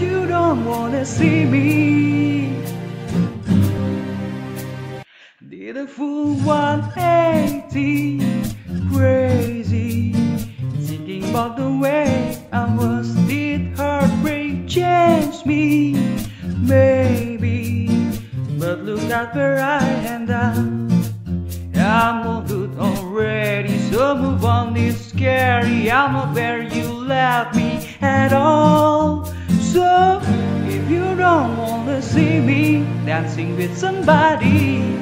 you don't wanna see me. Did a full 180, crazy, thinking about the way I was. Did heartbreak change me? Maybe, but look at where I end up. I'm all good already, so move on, it's scary. I'm not where you left me at all. So, if you don't wanna see me dancing with somebody,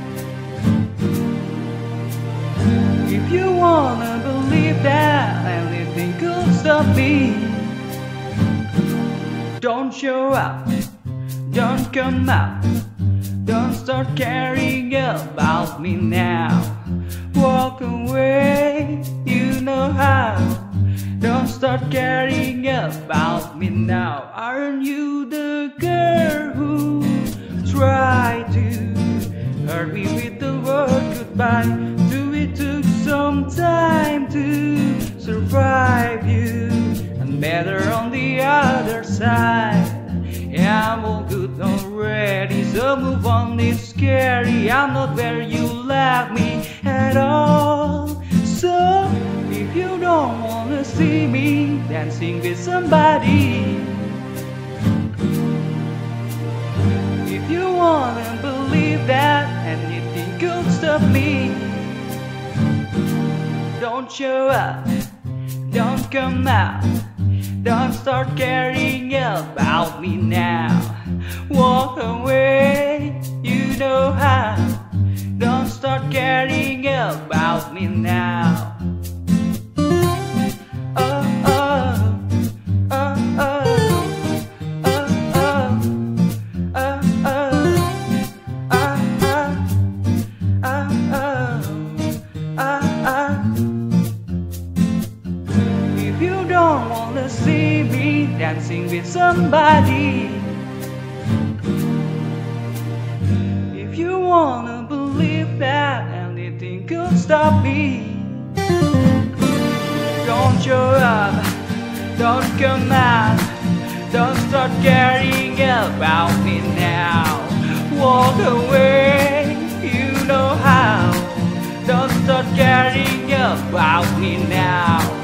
if you wanna believe that anything could stop me, don't show up, don't come out, don't start caring about me now. Walk away, you know how. Don't start caring about me now. Aren't you the girl who tried to hurt me with the word goodbye? It took some time to survive you, and better on the other side. Yeah, I'm all good already, so move on, it's scary. I'm not where you left me at all. So, if you don't wanna see me dancing with somebody, if you wanna believe that anything could stop me, don't show up, don't come out, don't start caring about me now. Walk away, you know how. Don't start caring about me now. Oh, oh, oh, oh, oh, oh, oh, oh. If you don't wanna see me dancing with somebody, if you wanna believe that anything could stop me, don't show up, don't come out, don't start caring about me now. Walk away, you know how. Don't start caring about me now.